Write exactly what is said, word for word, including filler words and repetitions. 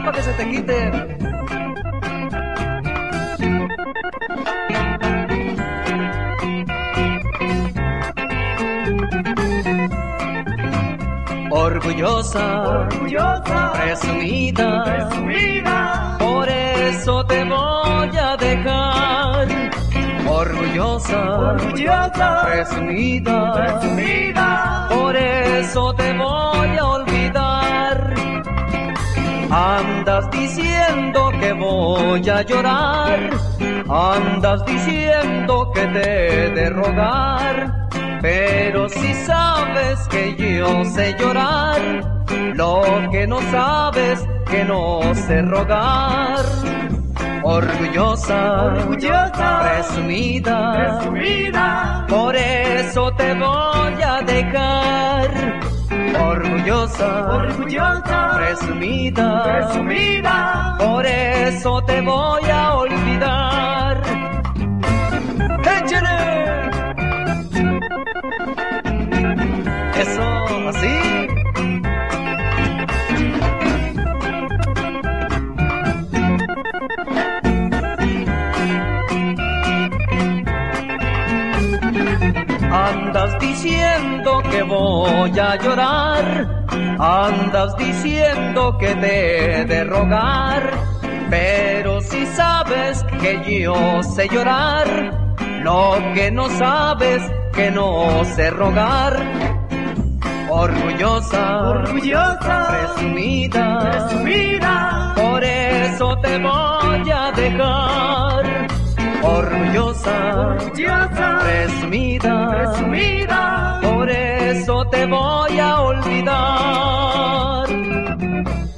para que se te quite. Orgullosa, orgullosa, presumida, presumida, por eso te voy a dejar. Orgullosa, orgullosa, presumida, presumida, por eso te voy a olvidar. Andas diciendo que voy a llorar, andas diciendo que te he de rogar, pero si sabes que yo sé llorar, lo que no sabes que no sé rogar. Orgullosa, orgullosa, presumida, presumida, por eso te voy a dejar. Orgullosa, orgullosa, presumida, presumida, por eso te voy a olvidar. ¡Échale! Eso, así. Andas diciendo que voy a llorar, andas diciendo que te he de rogar, pero si sabes que yo sé llorar, lo que no sabes que no sé rogar. Orgullosa, orgullosa, presumida, presumida, por eso te voy a dejar. Orgullosa, orgullosa, presumida, presumida, por eso te voy a olvidar.